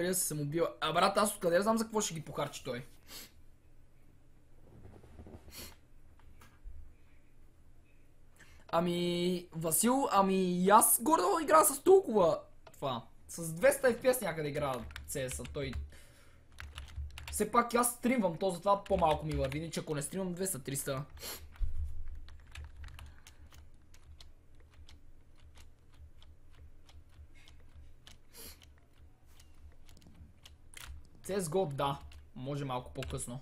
да се самоубива. А брат, аз откъде знам за какво ще ги похарчи той? Ами, Васил, ами и аз горе-долу играя с толкова това. С 200 FPS някъде играя CS-а, той... Все пак аз стримвам, то затова по-малко ми върви, иначе ако не стримвам 200-300. CSGO, да. Може малко по-късно.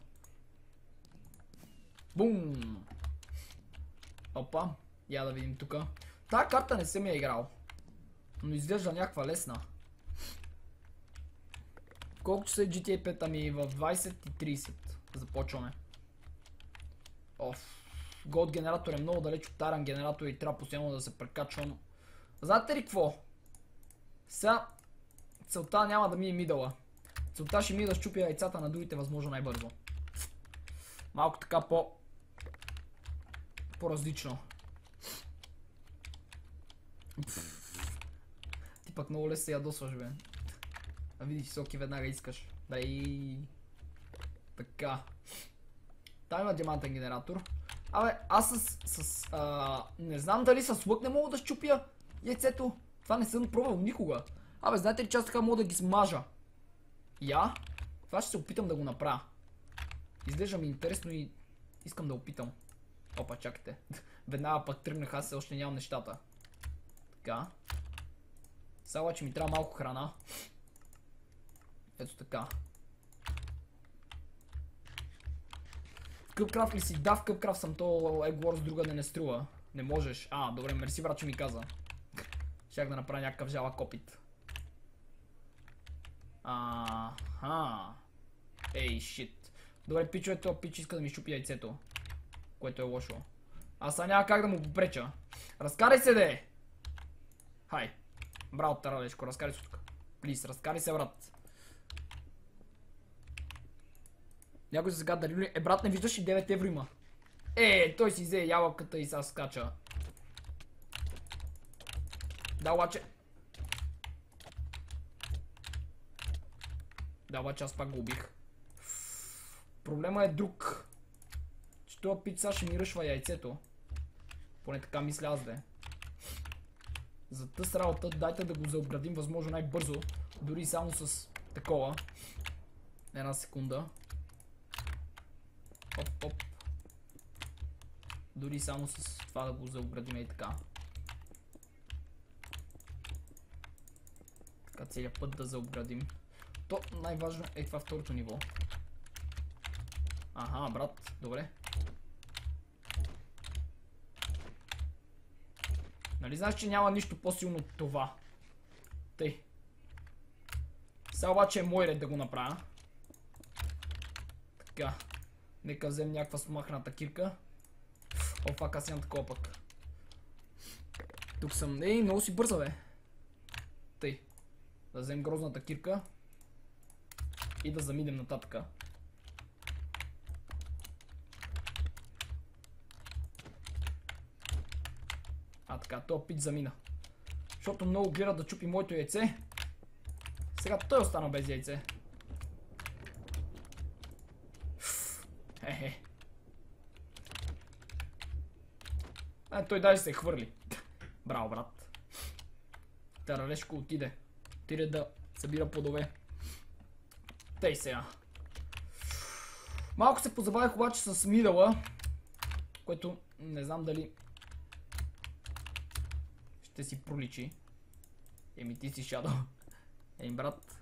Бум! Опа, я да видим тука. Тая карта не съм я играл. Но изглежда някаква лесна. Колко часа е GTA 5? Ами в 20:30 започваме. Оф. Голд генератор е много далеч от таран генератор и трябва постоянно да се прекачвам. Знаете ли какво? Сега целта няма да ми е мидъла. Целта ще ми е да щупя яйцата на другите възможно най-бързо. Малко така по-различно. Ти пък много лесно се ядосваш, бе. А видиш, соки веднага искаш. Дай. Така. Там има диамантен генератор. Абе, аз не знам дали с лък не мога да щупя яйцето. Това не съм пробвал никога. Абе, знаете ли, че аз така мога да ги смажа? Я? Това ще се опитам да го направя. Изглежда ми интересно и искам да опитам. Опа, чакайте. Веднага пък тръгнах, аз все още нямам нещата. Така. Сега обаче ми трябва малко храна. Ето така. Къпкрафт ли си? Да, в къпкрафт съм, то Egg Wars друга не струва. Не можеш. А, добре, мерси брат, че ми каза. Щях да направя някакъв жалък опит. Ей, шит. Добре, пичове, този пич иска да ми щупи яйцето. Което е лошо. Аз сега няма как да му попреча. Разкарай се, де! Хай. Браво, тарадешко, разкарай се тук. Плиз, разкарай се, брат. Някой се сега дали... брат, не виждаш и 9 евро има. Той си взе ябълката и сега скача. Да, обаче... Да, обаче аз пак го убих. Проблема е друг. Че това пич сега ще ми ръшва яйцето. Поне така мисля аз, де. За тъс работа дайте да го заобградим възможно най-бързо. Дори само с такова. Една секунда. Оп, оп. Дори само с това да го заобградим и така. Така целият път да заобградим. То най-важно е това второто ниво. Аха, брат, добре. Нали знаеш, че няма нищо по-силно от това? Тъй. Сега обаче е мой ред да го направя. Така. Нека взем някаква смахната кирка. О, фак, аз имам такова пък. Тук съм... много си бърза, бе. Тъй. Да взем грозната кирка. И да заминем нататъка. Така, този пич замина. Защото много гледа да чупи моето яйце. Сега той остана без яйце. Той даже се хвърли. Браво, брат. Таралешко отиде. Отиде да събира плодове. Тъй сега. Малко се позабавих обаче с мидъла. Което не знам дали ще си проличи. Еми ти си Shadow. Брат.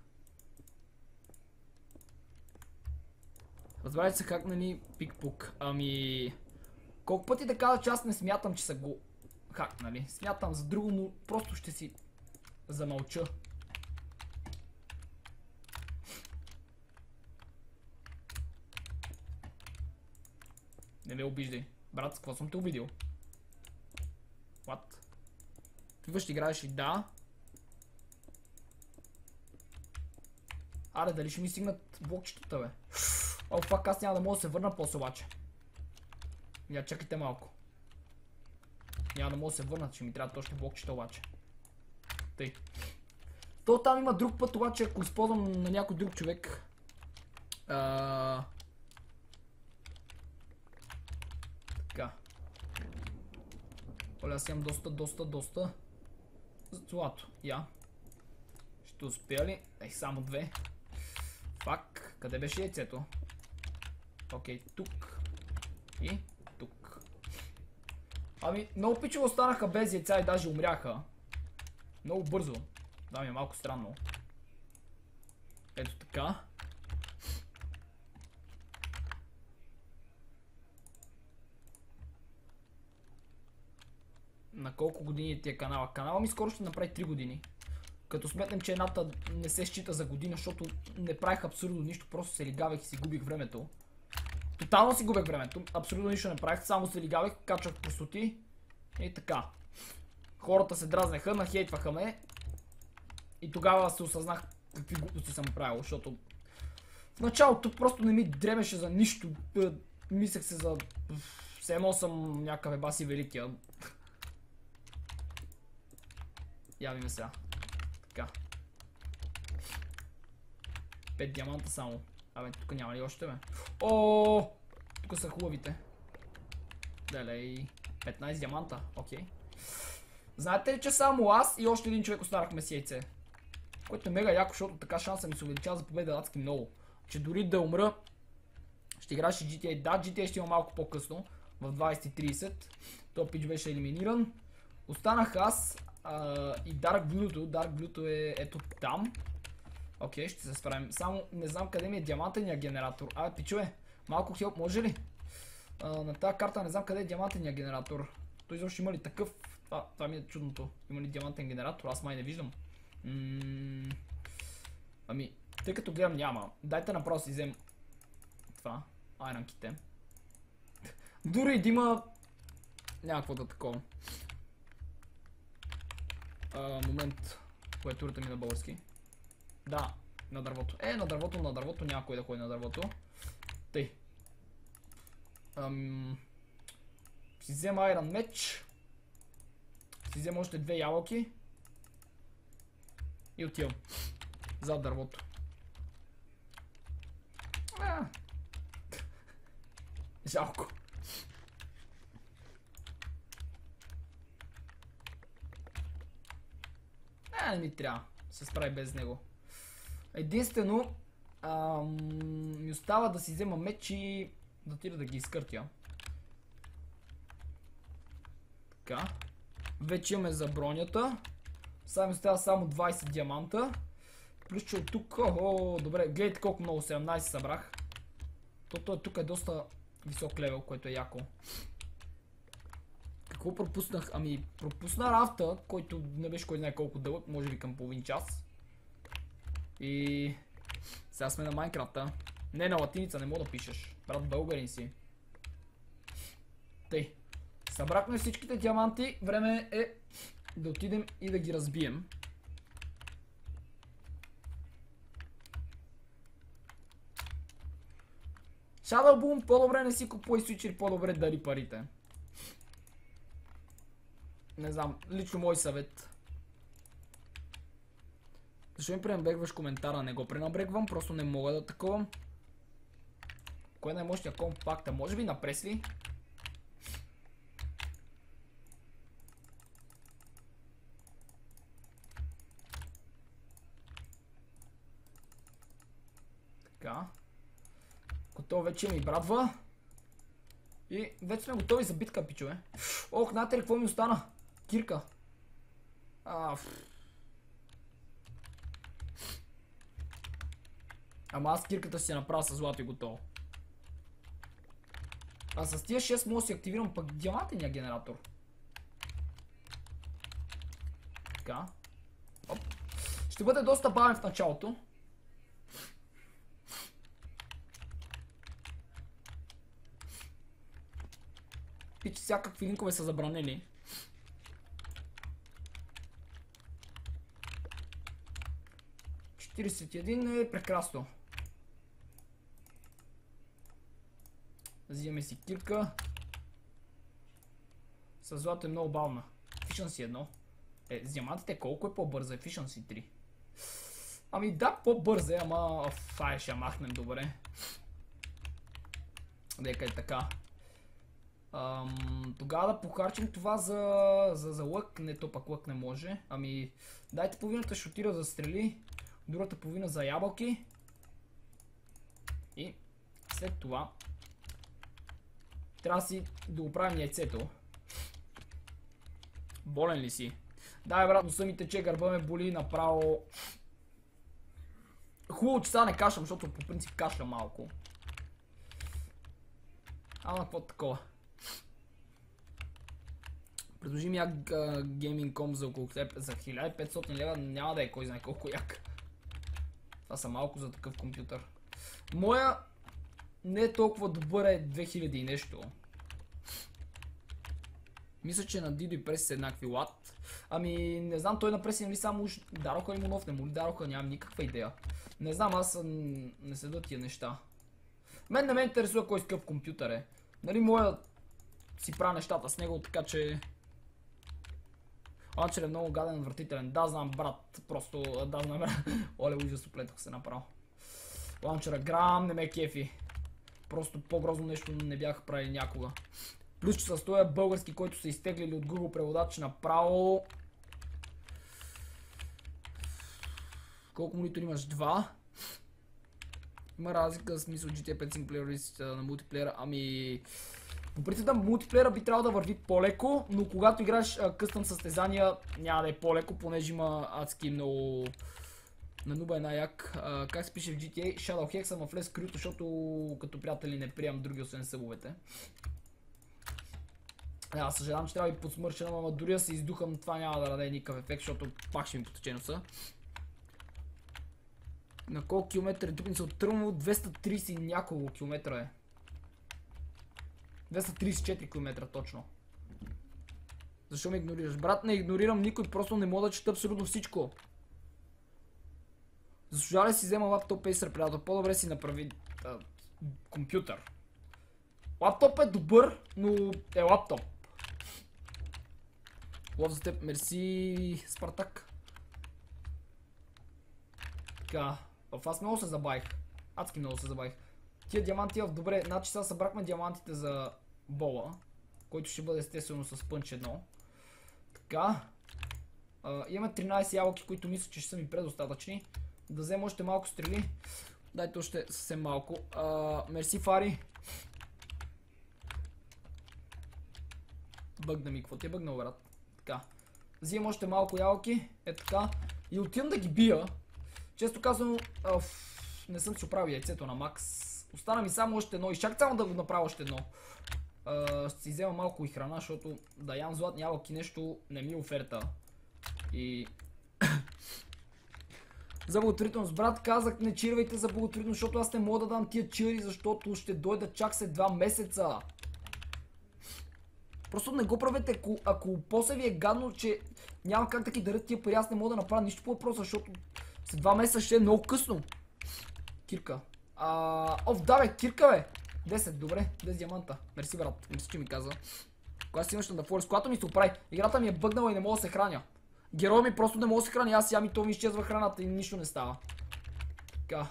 Разбрали се как нали пик-пук. Ами... Колко пъти да кажа, че аз не смятам, че са го хакнали. Смятам за друго, но просто ще си замълча. Не ме обиждай. Брат, с какво съм те обидил? What? Ти ще играеш ли? Да. Аре, дали ще ми стигнат блокчетата, бе? О, фак, аз няма да мога да се върна после обаче. Я чакайте малко. Няма да мога да се върнат, ще ми трябва точно блокчета обаче. Тъй. То там има друг път, обаче ако използвам на някой друг човек. Така. Оля, аз имам доста злато. Я. Ще успея ли? Само две. Фак. Къде беше яйцето? Окей, тук. И тук. Ами, много пичове останаха без яйца и даже умряха. Много бързо. Да, ми е малко странно. Ето така. На колко години ти е канала? Канала ми скоро ще направи 3 години. Като сметнем, че едната не се счита за година, защото не правих абсолютно нищо, просто се лигавах и си губих времето. Тотално си губех времето, абсолютно нищо не правих, само се лигавах, качвах простоти и така. Хората се дразнеха, нахейтваха ме и тогава се осъзнах какви глупости съм правил, защото в началото просто не ми дремеше за нищо, мислех се за... все едно съм някакъв баси великия. Яви ме сега. Така. 5 диаманта само. Абе, тук няма ли още, бе? О, тук са хубавите. Далей. 15 диаманта, окей. Знаете ли, че само аз и още един човек останахме с яйце? Което е мега яко, защото така шанса ми се увеличава за победа адски много. Че дори да умра, ще играеш и GTA. Да, GTA ще има малко по-късно, в 20:30. Топ пич беше елиминиран. Останах аз и Dark Blue. Dark Blue е ето там. Окей, ще се справим. Само не знам къде ми е диамантения генератор. Абе, пичове, малко хелп може ли? На тази карта не знам къде е диамантения генератор. Той изобщо има ли такъв? Това ми е чудното. Има ли диамантен генератор? Аз май не виждам. Ами, тъй като гледам няма. Дайте направо си взем това. Айранките. Дори да има някакво да такова. Момент. Клавиатурата ми на български. Да, на дървото. На дървото, някой да ходи на дървото. Тъй. Си взема Iron меч. Си взема още 2 ябълки. И отивам. Зад дървото. Жалко. Не ми трябва. Се справи без него. Единствено ми остава да си взема меч и да отида да ги изкъртя. Така. Вече имаме за бронята. Сега ми остава само 20 диаманта. Плюс че от тук... добре, гледайте колко много, 17 събрах. То тук е доста висок левел, което е яко. Какво пропуснах? Ами, пропусна рафта, който не беше кой знае колко дълъг, може би към половин час. И... сега сме на Майнкрафта. Не на латиница, не мога да пишеш. Брат, българин си. Тъй. Събрахме всичките диаманти. Време е да отидем и да ги разбием. Shadowboom, по-добре не си купувай свичери, по-добре дари парите. Не знам, лично мой съвет. Защо ми пренебрегваш коментара? Не го пренебрегвам, просто не мога да таковам. Кой е най-мощният компакта? Може би на Пресли? Така. Готово вече ми брадва. И вече сме готови за битка, пичове. Ох, знаете ли какво ми остана? Кирка. Ама аз кирката си направя с злато и готово. А с тия 6 мога да си активирам пък диамантения генератор. Така. Оп. Ще бъде доста бавен в началото. И че всякакви линкове са забранени. ...41 е прекрасно. Взимаме си кирка. Със злато е много бавна. Efficiency 1. С диамантите колко е по-бърза? Efficiency 3. Ами да, по-бърз е, ама фай ще я махнем, добре. Нека е така. Тогава да похарчим това за лък. Не, то пък лък не може. Ами, дайте половината ще отида за стрели. Другата половина за ябълки. И след това трябва да си да оправим яйцето. Болен ли си? Да, брат, носа ми тече, гърба ме боли направо. Хубаво, че сега не кашлям, защото по принцип кашлям малко. Ама какво такова? Предложи ми як Gaming.com за около за 1500 лева, няма да е кой знае колко як. Това са малко за такъв компютър. Моя не е толкова добър, е 2000 и нещо. Мисля, че на Дидо и Преси са еднакви лад. Ами, не знам, той на Преси нали само уж дароха ли му нов, не му ли дароха, нямам никаква идея. Не знам, аз не следа тия неща. Мен не ме интересува кой скъп компютър е. Нали, моя си правя нещата с него, така че... Ланчер е много гаден, отвратителен. Да, знам, брат, просто да, знам, брат. Оле, ужас, оплетох се направо. Ланчера грам не ме кефи. Просто по-грозно нещо не бяха правили някога. Плюс, че с този български, който са изтеглили от Google преводач направо... Колко монитор имаш? 2. Има разлика, в смисъл GTA 5 синглплеер на мултиплеера. Ами... По принцип на мултиплеера би трябвало да върви по-леко, но когато играеш къстъм състезания няма да е по-леко, понеже има адски много... На нуба е най-як. Как се пише в GTA? Shadow Hex, ама влез крюто, защото като приятели не приемам други освен събовете. Аз съжалявам, че трябва да ви подсмърча, ама дори да се издухам, това няма да даде никакъв ефект, защото пак ще ми потече носа. На колко километра е тук ни се оттърмало? 230 няколко километра е. 234 км точно. Защо ме игнорираш? Брат, не игнорирам никой, просто не мога да чета абсолютно всичко. Заслужава ли си взема лаптоп Acer, приятел? По-добре си направи компютър. Лаптоп е добър, но е лаптоп. Лов за теб, мерси, Спартак. Така, аз много се забавих. Адски много се забавих. Тия диаманти в добре, значи сега събрахме диамантите за бола, който ще бъде естествено с пънч 1. Така. Имаме 13 ябълки, които мисля, че ще са ми предостатъчни. Да взема още малко стрели. Дайте още съвсем малко. Мерси, Фари. Бъгна ми, какво ти е бъгнал, брат? Така. Взимам още малко ябълки. Е така. И отивам да ги бия. Често казвам, не съм си оправил яйцето на Макс. Остана ми само още едно и чак само да го направя още едно. Ще си взема малко и храна, защото да ям златни ябълки нещо не ми е оферта. И... За благотворителност, брат, казах не чирвайте за благотворителност, защото аз не мога да дам тия чири, защото ще дойда чак след 2 месеца. Просто не го правете, ако после ви е гадно, че няма как да ги дарят тия пари, аз не мога да направя нищо по въпроса, защото след 2 месеца ще е много късно. Кирка. Да бе, кирка бе! 10, добре, 10 диаманта. Мерси, брат, мерси, че ми каза. Кога си имаш на Форес, когато ми се оправи, играта ми е бъгнала и не мога да се храня. Героя ми просто не мога да се храня, аз ям и то ми изчезва храната и нищо не става. Така.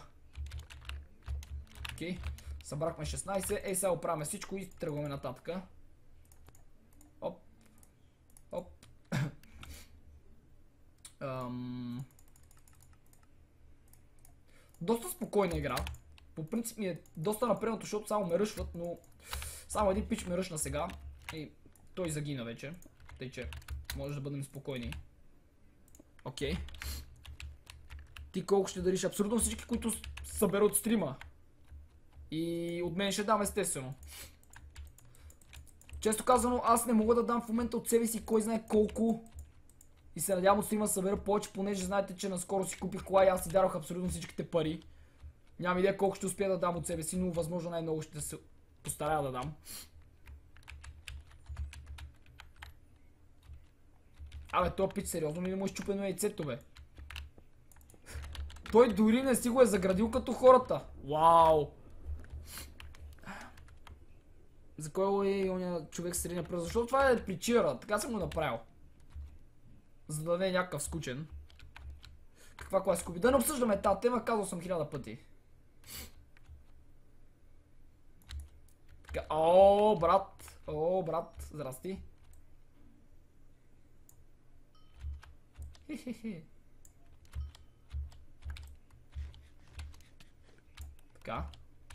Окей, събрахме 16, ей сега оправяме всичко и тръгваме нататък. Оп. Оп. Доста спокойна игра. По принцип ми е доста напрегнато, защото само ме ръшват, но само един пич ме ръшна сега и той загина вече. Тъй че може да бъдем спокойни. Окей. Ти колко ще дариш? Абсолютно всички, които съберат стрима. И от мен ще дам естествено. Често казано, аз не мога да дам в момента от себе си кой знае колко. И се надявам от стрима да събера повече, понеже знаете, че наскоро си купих кола и аз си дарох абсолютно всичките пари. Нямам идея колко ще успея да дам от себе си, но възможно най-много ще се постарая да дам. Абе, този пич сериозно ми не му е щупено яйцето, бе. Той дори не си го е заградил като хората. Вау! За кой е ония човек с средния пръст? Защото това е причира, така съм го направил. За да не е някакъв скучен. Каква класа Скуби? Да не обсъждаме тази тема, казал съм 1000 пъти. Така, о, брат, здрасти. Хе-хе-хе. Така.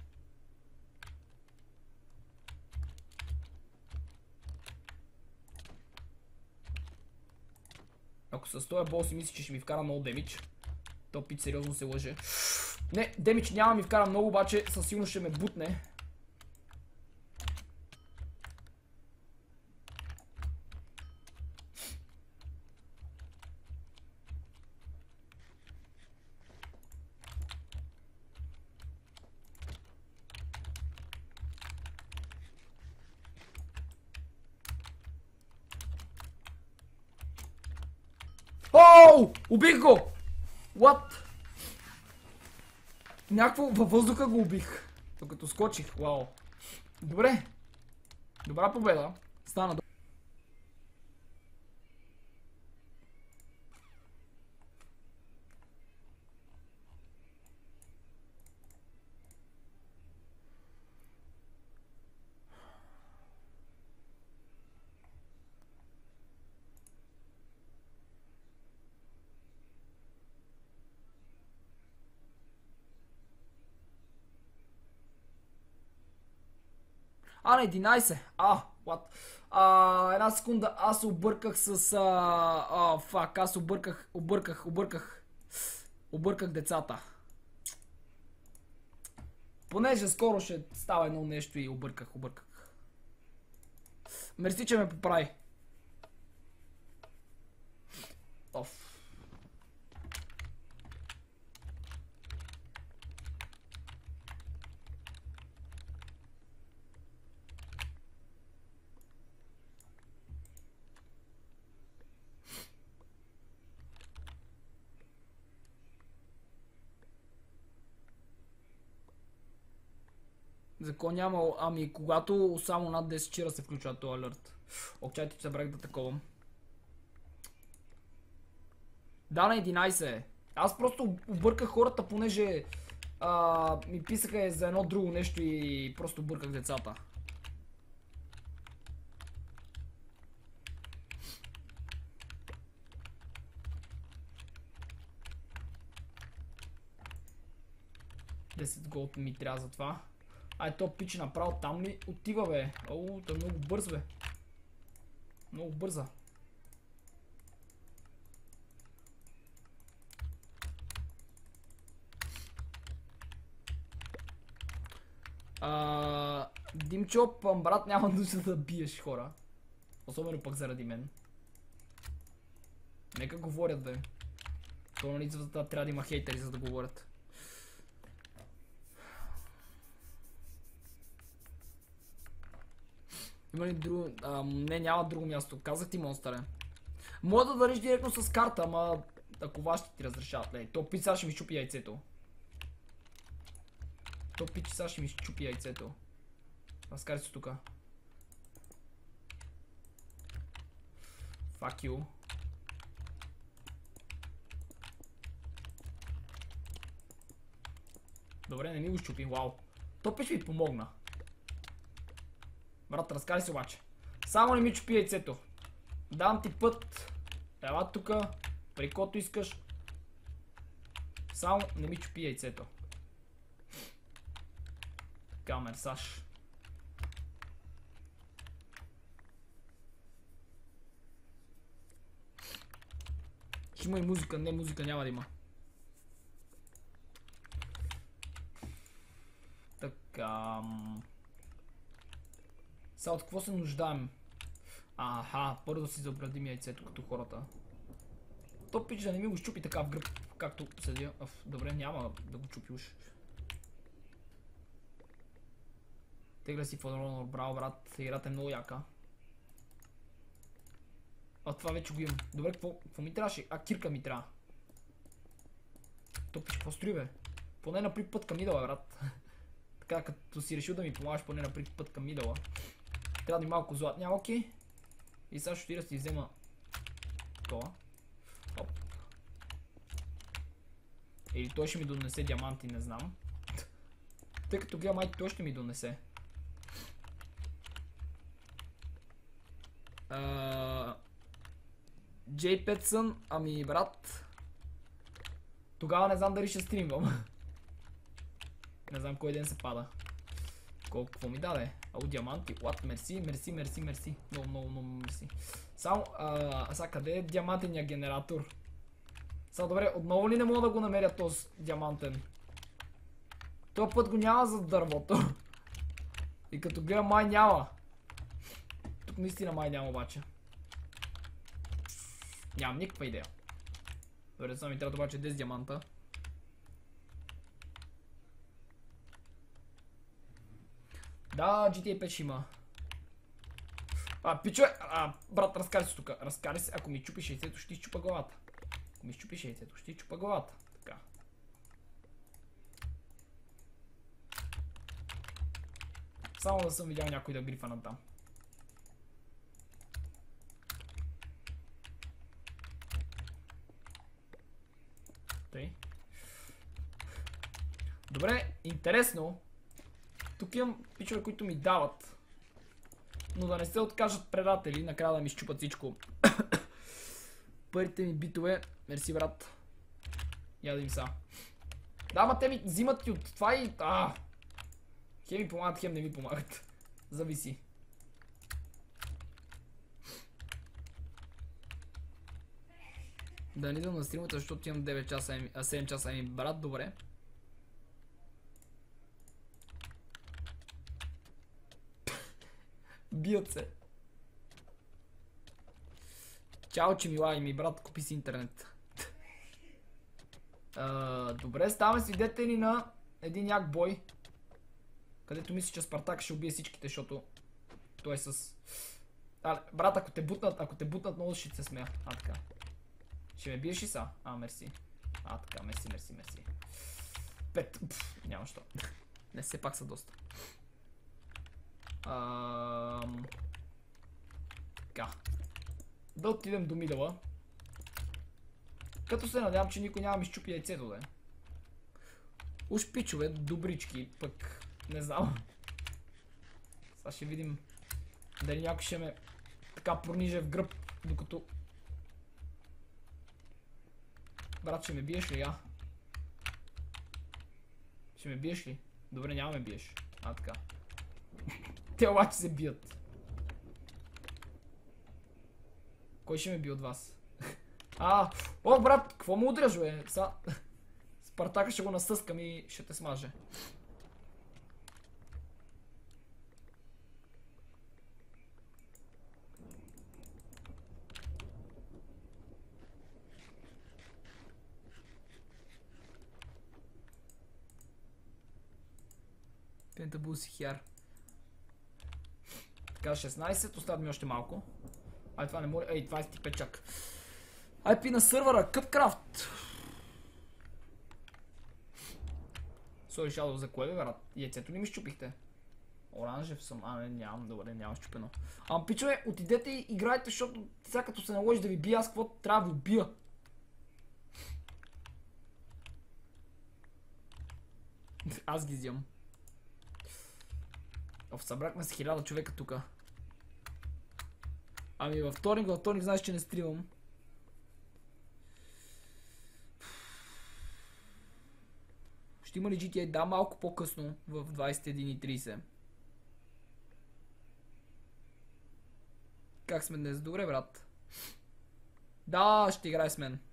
Ако с този бол си мисли, че ще ми вкара много демидж, то пич сериозно се лъже. Не, демидж няма ми вкара много, обаче със сигурност ще ме бутне. Оу! Убих го! What? Някакво във въздуха го убих. Докато скочих. Вау. Добре. Добра победа. Стана добре. На 11. What? Една секунда, аз обърках с... Фак, аз обърках децата. Понеже скоро ще става едно нещо и обърках. Мерси, че ме поправи. Оф. Закон няма, ами когато само над 10 чира се включва този алерт. Чайте, че забрах да таковам. Да, на 11 е. Аз просто обърках хората, понеже ми писаха за едно друго нещо и просто обърках децата. Голд ми трябва за това. То пич направо там ли отива, бе? Той е много бърз, бе. Много бърза. Димчо, брат, няма нужда да биеш хора. Особено пък заради мен. Нека говорят, бе. Това нали трябва да има хейтери, за да говорят. Има ли друго? Не, няма друго място. Казах ти, монстър. Мога да дариш директно с карта, ама ако вас ще ти разрешават. То пич сега ще ми щупи яйцето. Разкари се тука. Fuck you. Добре, не ми го щупи, вау. То пич ми помогна. Брат, разкари се обаче. Само не ми чупи яйцето. Дам ти път. Ела тука. При кото искаш. Само не ми чупи яйцето. Така, мерсаж. Ще има и музика. Не, музика няма да има. Така... Сега от какво се нуждаем? Първо да си заобрадим яйцето като хората. То пич да не ми го щупи така в гръб, както седя. Добре, няма да го чупи уж. Тегля си фоторонор, браво брат, играта е много яка. Това вече го имам. Добре, какво ми трябваше? Кирка ми трябва. То пич, какво строи, бе? Поне на прив път към идола, брат. Така, като си решил да ми помагаш, поне на прив път към идола. Трябва да ми малко златни алки. И сега ще да си взема това. Оп. Или той ще ми донесе диаманти, не знам. Тъй като гледам, май той ще ми донесе. Джей Петсън, ами брат. Тогава не знам дали ще стримвам. Не знам кой ден се пада. Какво ми даде? Ау, диаманти. What? Мерси. Много мерси. Само, сега къде е диамантения генератор? Сега добре, отново ли не мога да го намеря този диамантен? Този път го няма за дървото. И като гледам, май няма. Тук наистина май няма обаче. Нямам никаква идея. Добре, сега ми трябва обаче 10 диаманта. Да, GTA 5 ще има. Пичове, брат, разкари се тук. Разкари се, ако ми чупиш яйцето, ще изчупа главата. Ако ми чупиш яйцето, ще изчупа главата. Така. Само да съм видял някой да грифа на там. Тъй. Добре, интересно. Тук имам пичове, които ми дават. Но да не се откажат предатели, накрая да ми щупат всичко. Първите ми битове. Мерси, брат. Я да им са. Да, ма те ми взимат и от това и... Хем ми помагат, хем не ми помагат. Зависи. Да не идвам на стримата, защото имам 9 часа, 7 часа ми брат, добре. Бият се. Чао, че милай ми брат, купи си интернет. Добре, ставаме свидетели на един як бой. Където мисля, че Спартак ще убие всичките, защото той е с... брат, ако те бутнат, много ще се смея. Така. Ще ме биеш ли са? Мерси. Така, мерси. 5. Няма що. Не, все пак са доста. Така. Да отидем до мидъла. Като се надявам, че никой няма ми щупи яйцето, да. Уж пичове, добрички, пък не знам. Сега ще видим дали някой ще ме така прониже в гръб, докато... Брат, ще ме биеш ли, Ще ме биеш ли? Добре, няма ме биеш. Така. Те обаче се бият. Кой ще ме би от вас? О, брат, какво му удряш, бе? Спартака ще го насъскам и ще те смаже. Пентабул си хяр. Така, 16, остават ми още малко. Това не може. 25 чак. IP на сървъра, Cupcraft. Сори, Shadow, за кое бе, брат? Яйцето ли ми щупихте? Оранжев съм. Не, нямам, добре, нямам щупено. Пичове, отидете и играйте, защото сега като се наложи да ви бия, аз какво трябва да ви бия? Аз ги взимам. Събрахме с 1000 човека тука. Във вторник знаеш, че не стримам. Ще има ли GTA? Да, малко по-късно, в 21:30. Как сме днес? Добре, брат. Да, ще играй с мен.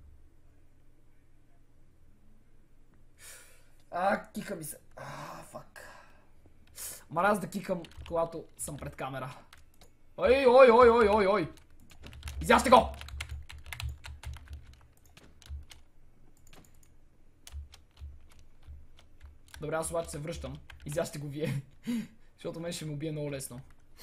Киха ми се. Фак. Мразя да кикам, когато съм пред камера. Ой! Изяжте го! Добре, аз обаче се връщам. Изяжте го вие. Защото мен ще ме убие много лесно.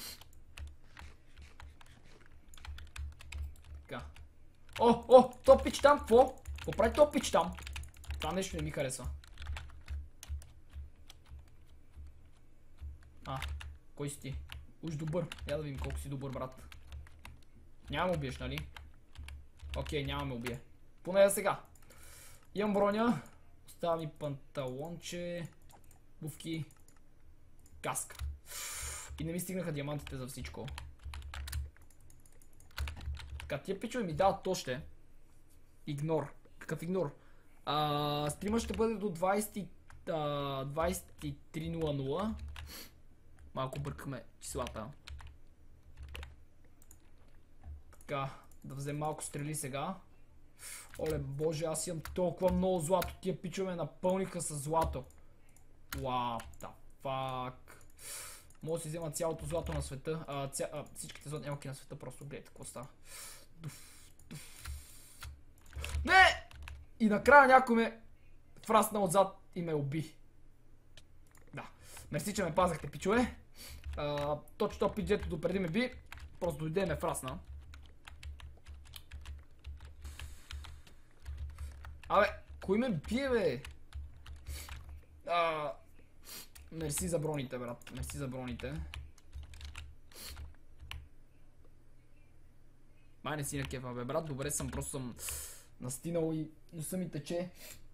Така. Топ пич там, какво? Какво прави топ пич там? Това нещо не ми харесва. Кой си ти? Уж добър. Я да видим колко си добър, брат. Няма ме убиеш, нали? Окей, няма ме убие. Поне за сега. Имам броня. Остава ми панталонче, бувки, каска. И не ми стигнаха диамантите за всичко. Така, тия пичове ми дават още. Игнор. Какъв игнор? Стрима ще бъде до 23:00. Малко бъркаме числата. Така, да взем малко стрели сега. Оле боже, аз имам толкова много злато. Тия пичове напълниха с злато. What the fuck. Мога да си взема цялото злато на света. Всичките златни елки на света, просто гледайте какво става. Не! И накрая някой ме фрасна отзад и ме уби. Да. Мерси, че ме пазахте, пичове. Точно пич, дето допреди ме би, просто дойде и ме фрасна. Абе, кой ме бие, бе? Мерси за броните, брат. Мерси за броните. Май не си на кефа, бе, брат. Добре съм, просто съм настинал и носа ми тече.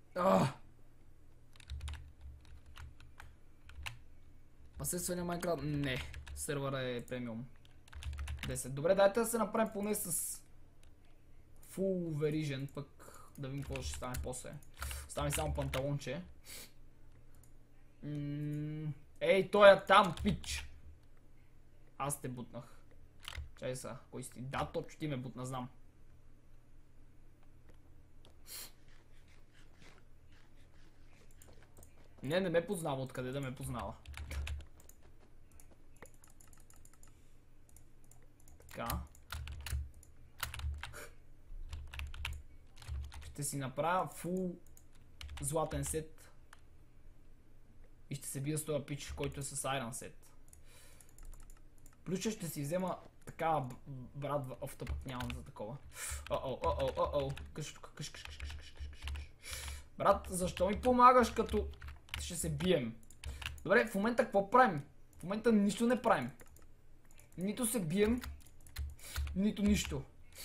Посредствения Майнкрафт? Не. Сервера е премиум. 10. Добре, дайте да се направим поне с Full Verision, пък да видим какво ще стане после. Става ми само панталонче. Ей, той е там, пич! Аз те бутнах. Чай са, кой си ти? Да, точно ти ме бутна, знам. Не ме познава, откъде да ме познава. Така. Ще си направя фул златен сет. И ще се бия с този пич, който е с Iron Set. Плюс ще си взема такава брат в авто, пък нямам за такова. Къш. Брат, защо ми помагаш, като ще се бием? Добре, в момента какво правим? В момента нищо не правим. Нито се бием, нито нищо.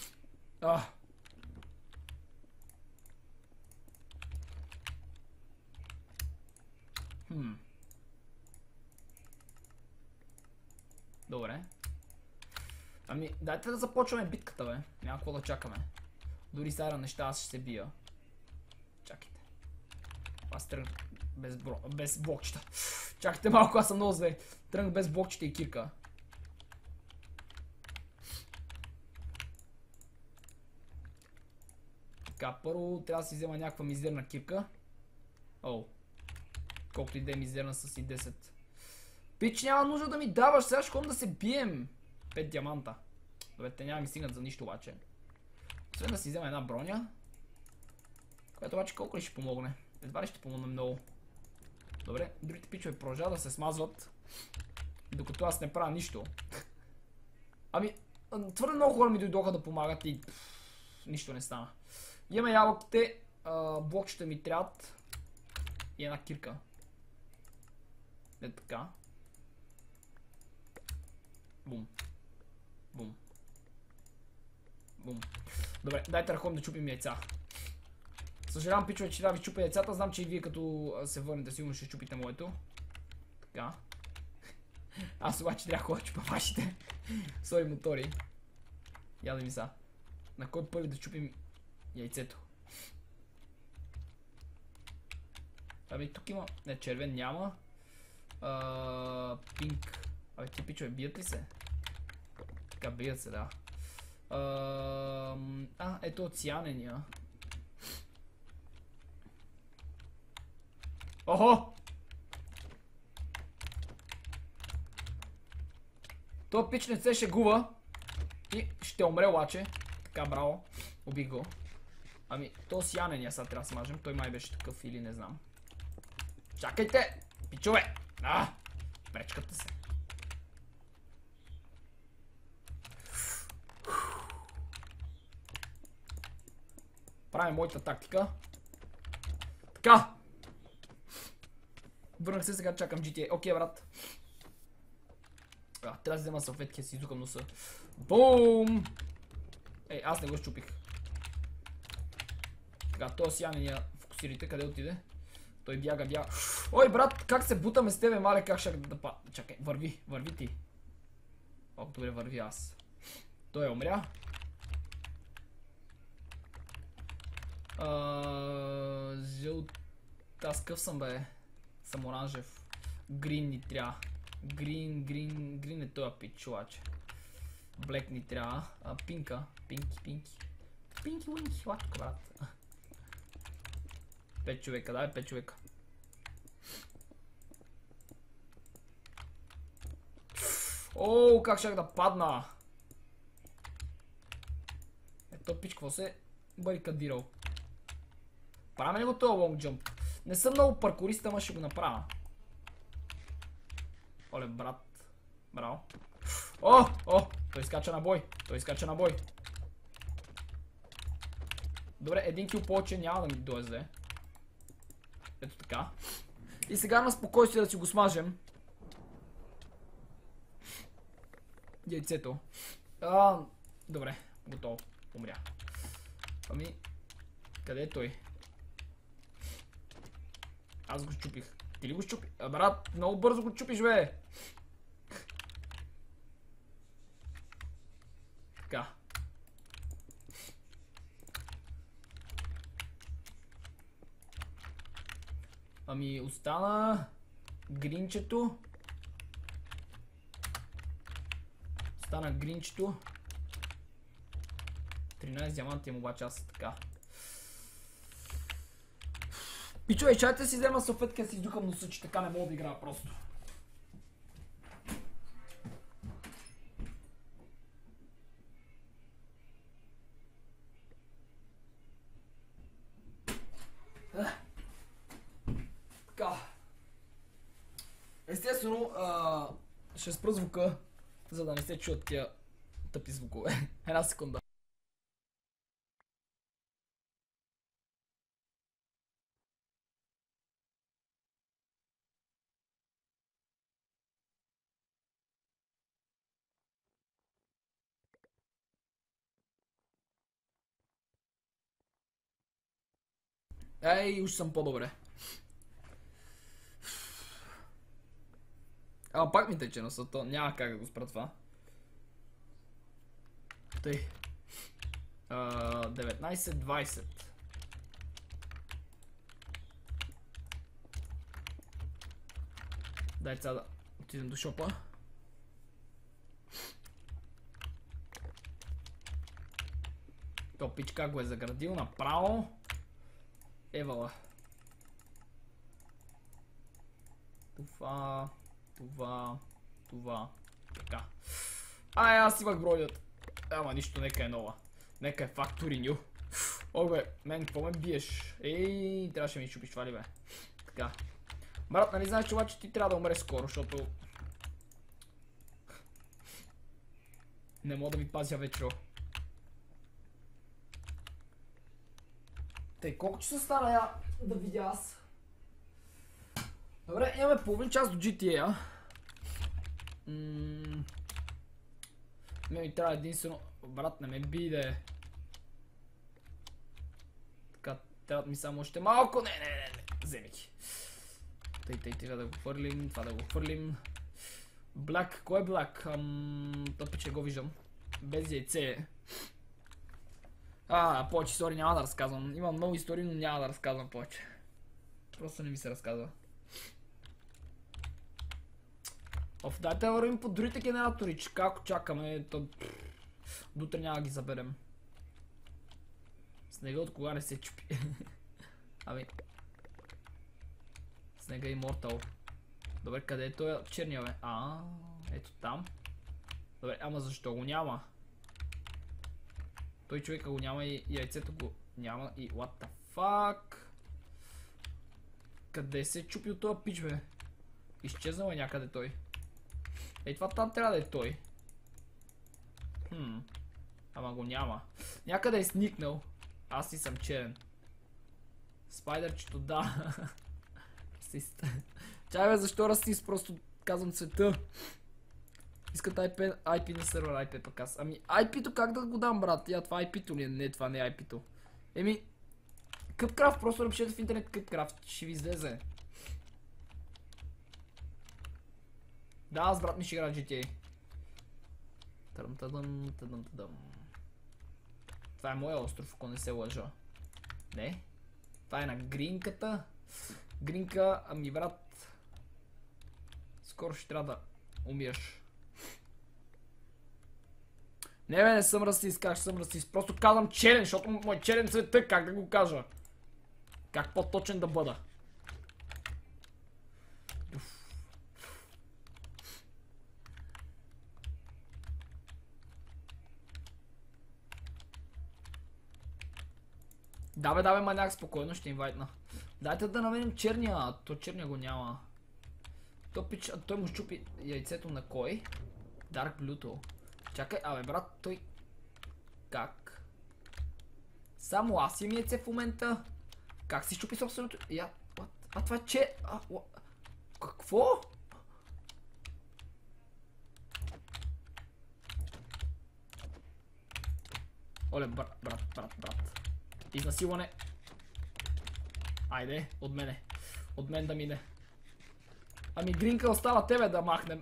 Добре. Ами, дайте да започваме битката, бе. Няма какво да чакаме. Дори сега неща аз ще се бия. Чакайте. Аз тръгнах без блокчета. Чакайте малко, аз съм много зле. Тръгнах без блокчета и кирка. Така, първо трябва да си взема някаква мизерна кирка. Колкото и да е мизерна с и 10. Пич, няма нужда да ми даваш, сега ще ходим да се бием. 5 диаманта. Добре, те няма ми стигнат за нищо обаче. Освен да си взема една броня. Която обаче колко ли ще помогне? Едва ли ще помогне много. Добре, другите пичове продължават да се смазват. Докато аз не правя нищо. Ами, твърде много хора ми дойдоха да помагат и нищо не стана. Имаме ябълките, блокчета ми трябват и една кирка. Е така. Бум. Бум. Бум. Добре, дайте да ходим да чупим яйца. Съжалявам, пичове, че да ви чупя яйцата. Знам, че и вие като се върнете сигурно ще чупите моето. Така. Аз обаче трябва да чупа вашите. Сори, мотори. Я да ми са. На кой първи да чупим яйцето? Абе, тук има... Не, червен няма. Пинк. Абе, ти пичове, бият ли се? Така, бият се, да. Ето от цианения. Охо! То пич не се шегува. И ще умре обаче. Така, браво. Убих го. Ами, то сиянения сега трябва да смажем. Той май беше такъв или не знам. Чакайте! Пичове! Пречката се. Правим моята тактика. Така! Върнах се, сега чакам GTA. Окей, брат. Трябва да взема салфетки, да си изукам носа. Бум! Ей, аз не го щупих. Така, този сиянения фокусирайте, къде отиде? Той бяга. Ой, брат, как се бутаме с тебе, мале, как ще да па... Чакай, върви ти. О, добре, върви аз. Той умря. Жълт... Аз къв съм, бе? Съм оранжев. Грин ни трябва. Грин е тоя пич, чуваче. Блек ни трябва. Пинка. Пинки. Пинки, латко, брат. 5 човека, дай 5 човека. Оу, как щях да падна! Ето пич, какво се барикадирал? Правим ли го това лонг джъмп? Не съм много паркурист, ама ще го направя. Оле, брат. Браво. О! Той изкача на бой. Добре, един кил повече няма да ми дойде. Ето така. И сега на спокойствие да си го смажем. Яйцето. Добре, готово. Умря. Ами, къде е той? Аз го щупих. Ти ли го щупи? Брат, много бързо го чупиш, бе! Така. Ами, остана гринчето. 13 диаманти им обаче аз така. Пичове, чайте си взема салфетка да си издухам носа, че така не мога да играя просто. Така. Естествено, ще спра звука, за да не се чуят тия тъпи звукове. Една секунда. Ей, уж съм по-добре. Пак ми тече носа, то няма как да го спра това. Тъй. 19-20. Дай сега да отидем до шопа. То пич как го е заградил направо. Евала. Това. Така. Аз имах броят. Ама нищо, нека е нова. Нека е Factory New. О, бе, мен, какво ме биеш? Ей, трябваше ми чупиш това ли, бе? Така. Брат, нали знаеш, че обаче ти трябва да умреш скоро, защото... Не мога да ви пазя вечер. Тъй, колко часа стана я да видя аз? Добре, имаме половин час до GTA. Ме ми трябва единствено... Брат, не ме биде. Така, трябва ми само още малко. Не. Вземи ги. Тъй, трябва да го хвърлим. Това да го хвърлим. Блак, кой е Блак? Тъпи, че го виждам. Без яйце. Повече истории няма да разказвам. Имам много истории, но няма да разказвам повече. Просто не ми се разказва. Дайте да вървим по другите генератори, че како чакаме, то... Дотре няма ги заберем. Снега от кога не се чупи. Ами... Снега Immortal. Добре, къде е той черния, бе? Ето там. Добре, ама защо го няма? Той човека го няма и яйцето го няма и what the fuck? Къде се е чупил този пич, бе? Изчезнал е някъде той. Ей, това там трябва да е той. Ама го няма. Някъде е сникнал. Аз си съм черен. Спайдърчето, да. Чай, бе, защо расист? Просто казвам цвета. Искат IP на сервер, IP пък аз. Ами IP-то как да го дам, брат? Това IP-то ли е? Не, това не е IP-то. Еми, Къпкрафт, просто напишете в интернет Къпкрафт, ще ви излезе. Да, аз брат ми ще игра GTA. Тъдъм. Това е моя остров, ако не се лъжа. Не. Това е на Гринката. Гринка, ами брат. Скоро ще трябва да умираш. Не бе, не съм расист, как ще съм расист. Просто казвам черен, защото мой черен цвет е, как да го кажа. Как по-точен да бъда. Да бе, маняк, спокойно ще инвайтна. Дайте да намерим черния, то черния го няма. Той му щупи яйцето на кой? Dark Bluetooth. Чакай, абе брат, той... Как? Само аз имам яйце в момента? Как си щупи собственото... А това че... Какво? Оле, брат. Изнасилване. Айде, от мене. От мен да мине. Ами Гринка остава тебе да махнем.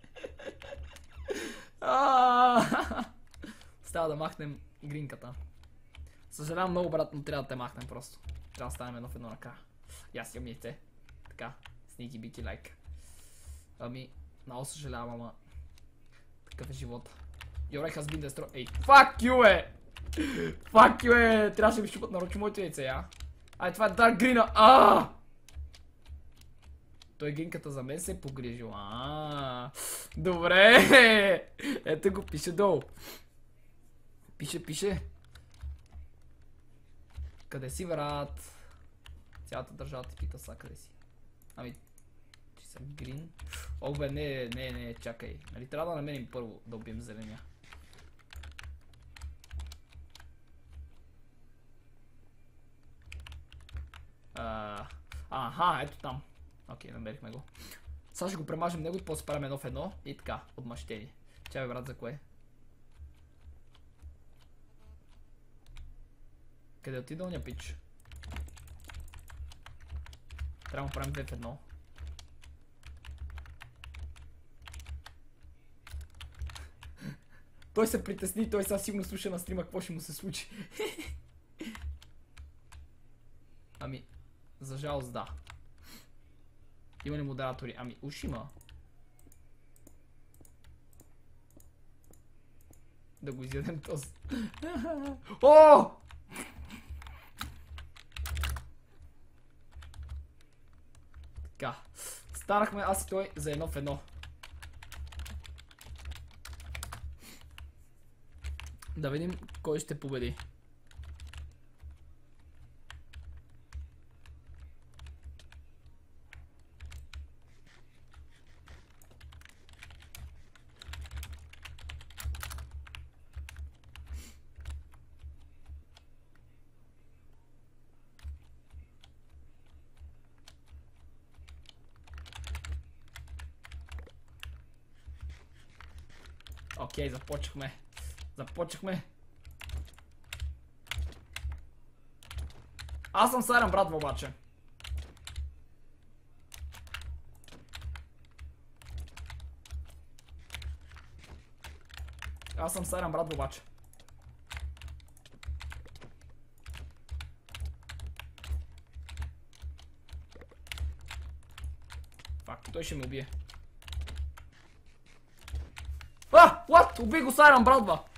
Остава да махнем Гринката. Съжалявам много, брат, но трябва да те махнем просто. Трябва да станем едно в едно накрая. И аз имам яйце. Така, сники бити лайк. Ами, много съжалявам, ама... Такъв е живота. Your has been destroyed. Ей, fuck you, е! Fuck you, е! Трябваше да ми щупат нарочно моето яйце, я. Ай, това е Dark Green. Той Гринката за мен се е погрижил. Добре! Ето го, пише долу. Пише. Къде си, брат? Цялата държава ти пита са, къде си? Ами, че съм Грин. О, бе, не, чакай. Нали трябва да намерим първо да убием зеления. Аха, ето там. Окей, намерихме го. Сега ще го премажем него и после правим едно в едно. И така, отмъщение. Чай, брат, за кое? Къде отида оня пич? Трябва да правим две в едно. Той се притесни, той сега сигурно слуша на стрима какво ще му се случи. Ами, за жалост да. Има ли модератори? Ами, уж има. Да го изядем този. О! Така. Станахме аз и той за едно в едно. Да видим кой ще победи. Окей, започнахме. Аз съм Сайран брат обаче. Факт, той ще ме убие. What? Убий го Сайран, братва!